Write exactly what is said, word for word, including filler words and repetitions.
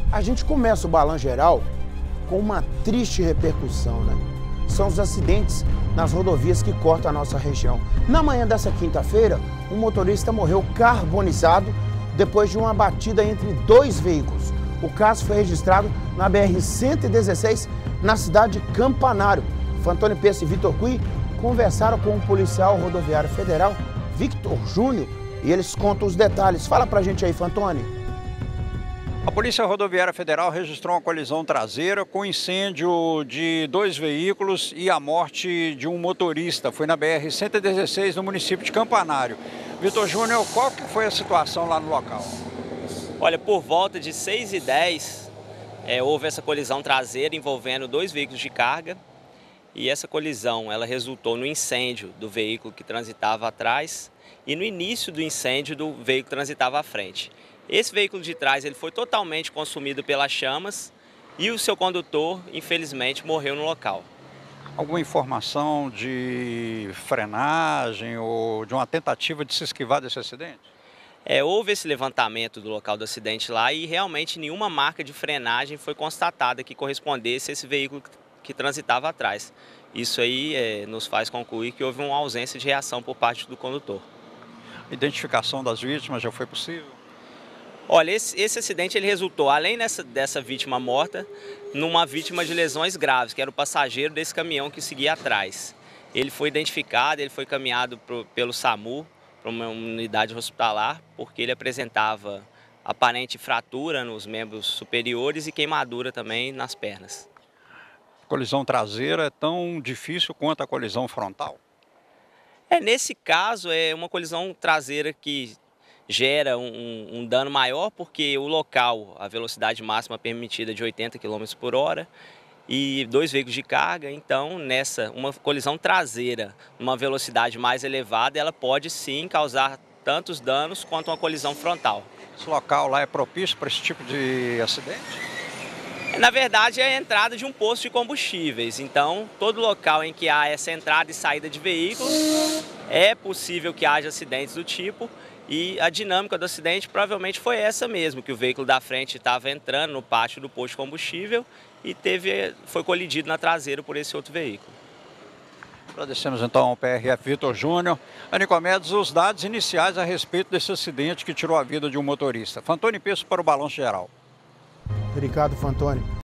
A gente começa o Balanço Geral com uma triste repercussão, né? São os acidentes nas rodovias que cortam a nossa região. Na manhã dessa quinta-feira, um motorista morreu carbonizado depois de uma batida entre dois veículos. O caso foi registrado na B R cento e dezesseis, na cidade de Campanário. Fantoni Peço e Vitor Cui conversaram com o policial rodoviário federal, Victor Júnior, e eles contam os detalhes. Fala pra gente aí, Fantoni. A Polícia Rodoviária Federal registrou uma colisão traseira com incêndio de dois veículos e a morte de um motorista. Foi na B R cento e dezesseis, no município de Campanário. Vitor Júnior, qual que foi a situação lá no local? Olha, por volta de seis e dez, é, houve essa colisão traseira envolvendo dois veículos de carga. E essa colisão, ela resultou no incêndio do veículo que transitava atrás e no início do incêndio do veículo que transitava à frente. Esse veículo de trás ele foi totalmente consumido pelas chamas e o seu condutor, infelizmente, morreu no local. Alguma informação de frenagem ou de uma tentativa de se esquivar desse acidente? É, houve esse levantamento do local do acidente lá e realmente nenhuma marca de frenagem foi constatada que correspondesse a esse veículo que transitava atrás. Isso aí é, nos faz concluir que houve uma ausência de reação por parte do condutor. A identificação das vítimas já foi possível? Olha, esse, esse acidente ele resultou, além dessa, dessa vítima morta, numa vítima de lesões graves, que era o passageiro desse caminhão que seguia atrás. Ele foi identificado, ele foi caminhado pro, pelo SAMU para uma unidade hospitalar, porque ele apresentava aparente fratura nos membros superiores e queimadura também nas pernas. A colisão traseira é tão difícil quanto a colisão frontal? É, nesse caso, é uma colisão traseira que gera um, um dano maior, porque o local, a velocidade máxima permitida é de oitenta quilômetros por hora e dois veículos de carga, então nessa, uma colisão traseira, numa velocidade mais elevada, ela pode sim causar tantos danos quanto uma colisão frontal. Esse local lá é propício para esse tipo de acidente? Na verdade, é a entrada de um posto de combustíveis, então todo local em que há essa entrada e saída de veículos, é possível que haja acidentes do tipo. E a dinâmica do acidente provavelmente foi essa mesmo, que o veículo da frente estava entrando no pátio do posto de combustível e teve, foi colidido na traseira por esse outro veículo. Agradecemos então ao P R F Vitor Júnior. Nicomedes, os dados iniciais a respeito desse acidente que tirou a vida de um motorista. Fantoni Peço para o Balanço Geral. Obrigado, Fantoni.